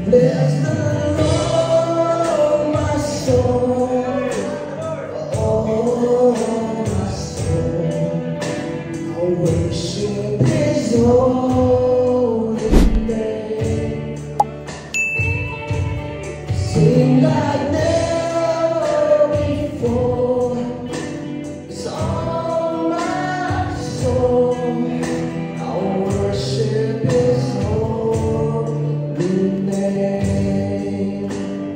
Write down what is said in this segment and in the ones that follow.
Bless the Lord, my soul. Oh, my soul. I worship His holy name. Sing like never before. It's all my soul. I worship His holy name.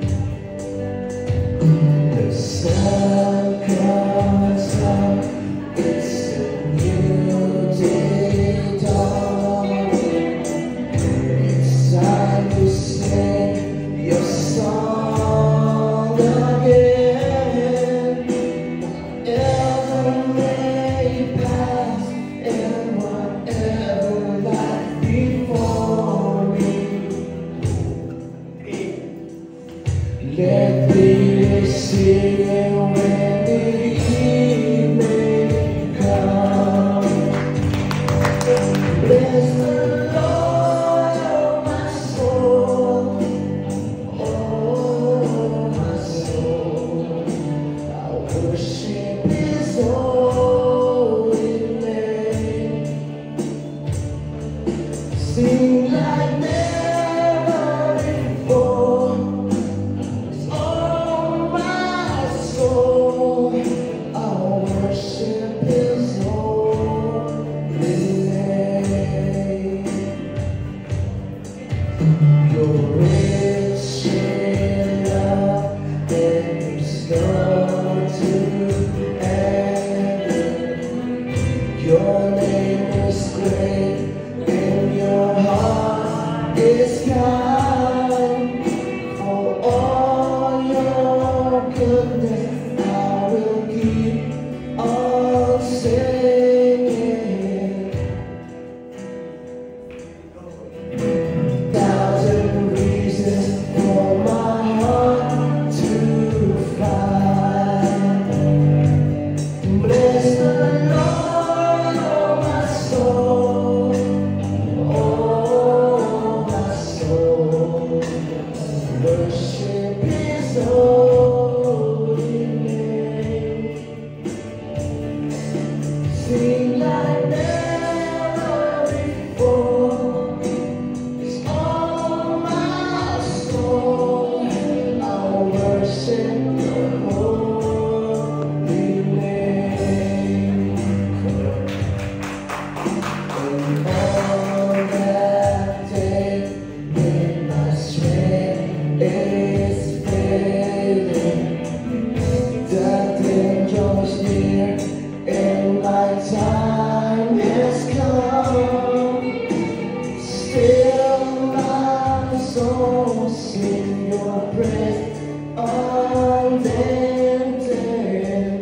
The sun comes up, it's a new day dawning. It's time to sing your song again. Whatever may pass and whatever lies before me, let me sing when the evening comes. Bless the Lord, oh my soul. Oh my soul, I worship His holy name. Sing like never before. It's all my soul. I worship His holy name. You're rich in love and slow to anger. Your name is great and your heart is kind. For all your goodness, I will keep on singing. Thousand reasons for my heart to find. Bless the Lord, oh my soul. Oh my soul. Worship His holy name. Sing like never before. It's all my soul. I worship Your holy name. And all that day when my strength is failing, the danger's near and my time has come. Still my soul sing Your praise unending.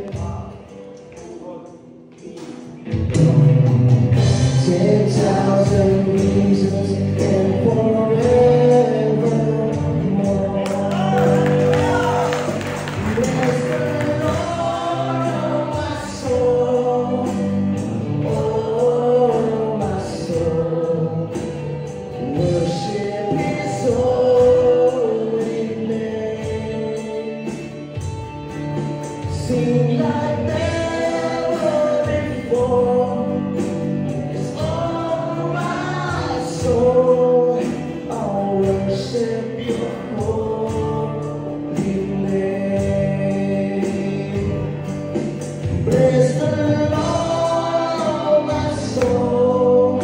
10,000 reasons and forevermore. Bless the Lord, oh my soul. Oh my soul. Worship His holy name. Sing like never before. It's all my soul. I worship Your holy name. Bless the Lord, my soul.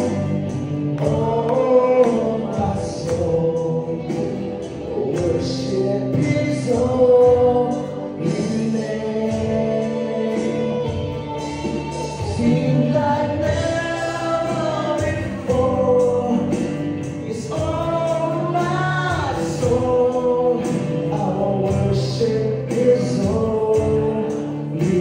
Oh my soul. Worship His holy name. Sing like never before. It's all my soul. I worship His holy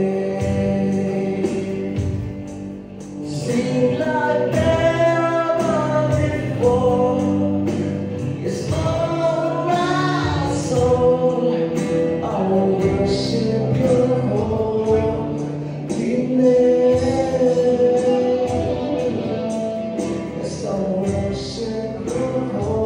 name. Sing like never before. It's all my soul. I worship Your holy name. Yes, I worship Your holy name.